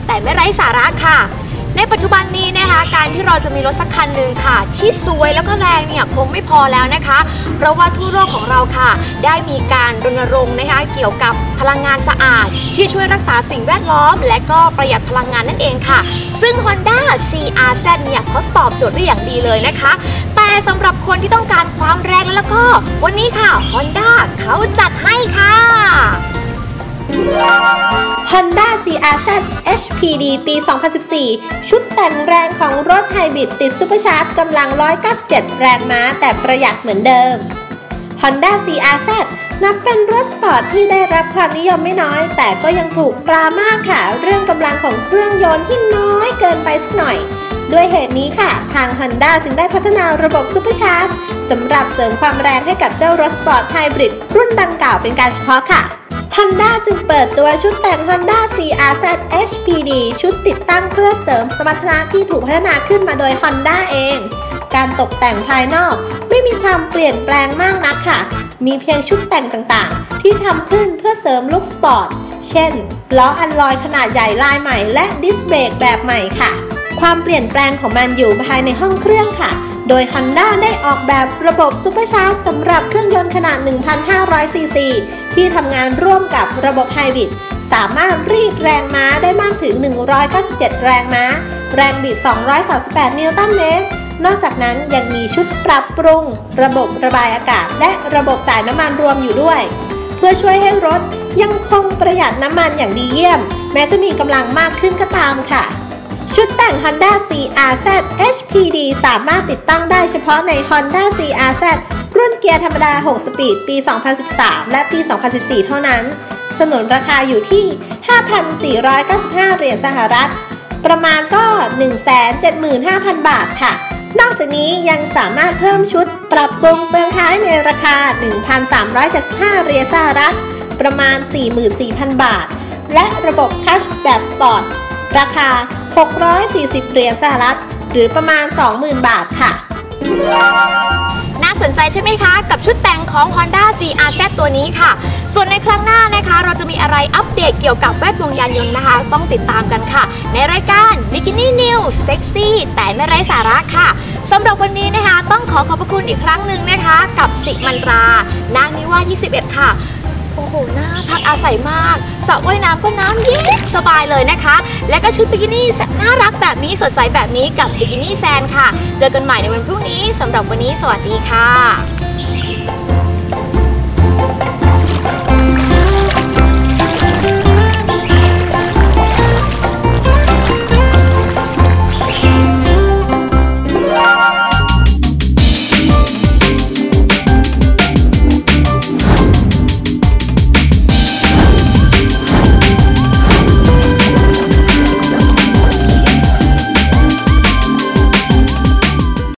แต่ไม่ไร้สาระค่ะในปัจจุบันนี้นะคะการที่เราจะมีรถสักคันหนึ่งค่ะที่สวยแล้วก็แรงเนี่ยคงไม่พอแล้วนะคะเพราะว่าทั่วโลกของเราค่ะได้มีการรณรงค์นะคะเกี่ยวกับพลังงานสะอาดที่ช่วยรักษาสิ่งแวดล้อมและก็ประหยัดพลังงานนั่นเองค่ะซึ่ง Honda CR-Z เนี่ยเขาตอบโจทย์ได้อย่างดีเลยนะคะแต่สำหรับคนที่ต้องการความแรงแล้วก็วันนี้ค่ะ Honda เขาจัดให้ค่ะ Honda CR-Z HPD ปี 2014 ชุดแต่งแรงของรถไฮบริดติดซุปเปอร์ชาร์จกำลัง 197 แรงม้าแต่ประหยัดเหมือนเดิม Honda CR-Z นับเป็นรถสปอร์ตที่ได้รับความนิยมไม่น้อยแต่ก็ยังถูกปรามาสค่ะเรื่องกำลังของเครื่องยนต์ที่น้อยเกินไปสักหน่อยด้วยเหตุนี้ค่ะทาง Honda จึงได้พัฒนาระบบซุปเปอร์ชาร์จสำหรับเสริมความแรงให้กับเจ้ารถสปอร์ตไฮบริดรุ่นดังกล่าวเป็นการเฉพาะค่ะHonda จึงเปิดตัวชุดแต่ง Honda CR-Z HPD ชุดติดตั้งเพื่อเสริมสมรรถนะที่ถูกพัฒนาขึ้นมาโดย Honda เองการตกแต่งภายนอกไม่มีความเปลี่ยนแปลงมากนักค่ะมีเพียงชุดแต่งต่างๆที่ทำขึ้นเพื่อเสริมลุคสปอร์ตเช่นล้ออัลลอยขนาดใหญ่ลายใหม่และดิสเบรกแบบใหม่ค่ะความเปลี่ยนแปลงของมันอยู่ภายในห้องเครื่องค่ะโดย Honda ได้ออกแบบระบบซุปเปอร์ชาร์จสำหรับเครื่องยนต์ขนาด 1,500 ซีซีที่ทำงานร่วมกับระบบไฮบริดสามารถรีดแรงม้าได้มากถึง 197 แรงม้าแรงบิด 238 นิวตันเมตรนอกจากนั้นยังมีชุดปรับปรุงระบบระบายอากาศและระบบจ่ายน้ำมันรวมอยู่ด้วยเพื่อช่วยให้รถยังคงประหยัดน้ำมันอย่างดีเยี่ยมแม้จะมีกำลังมากขึ้นก็ตามค่ะชุดแต่ง Honda CR-Z HPD สามารถติดตั้งได้เฉพาะใน Honda CR-Z รุ่นเกียร์ธรรมดา 6 สปีด ปี 2013 และปี 2014 เท่านั้นสนุนราคาอยู่ที่ 5,495 เหรียญสหรัฐประมาณก็ 175,000 บาทค่ะนอกจากนี้ยังสามารถเพิ่มชุดปรับปรุงเฟืองท้ายในราคา 1,375 เหรียญสหรัฐประมาณ 44,000 บาทและระบบคัชแบบสปอร์ตราคา640 เหรียญสหรัฐหรือประมาณ 20,000 บาทค่ะน่าสนใจใช่ไหมคะกับชุดแต่งของ Honda CR-Z ตัวนี้ค่ะส่วนในครั้งหน้านะคะเราจะมีอะไรอัปเดตเกี่ยวกับแวดวงยานยนต์นะคะต้องติดตามกันค่ะในรายการ Bikini News เซ็กซี่แต่ไม่ไร้สาระค่ะสำหรับวันนี้นะคะต้องขอบพระคุณอีกครั้งหนึ่งนะคะกับสิมันรานางนิวาสที่ 11 ค่ะโอ้โหน่าพักอาศัยมากสระว่ายน้ำก็น้ำเย็นสบายเลยนะคะและก็ชุดบิกินี่น่ารักแบบนี้สดใสแบบนี้กับบิกินี่แซนค่ะเจอกันใหม่ในวันพรุ่งนี้สำหรับวันนี้สวัสดีค่ะ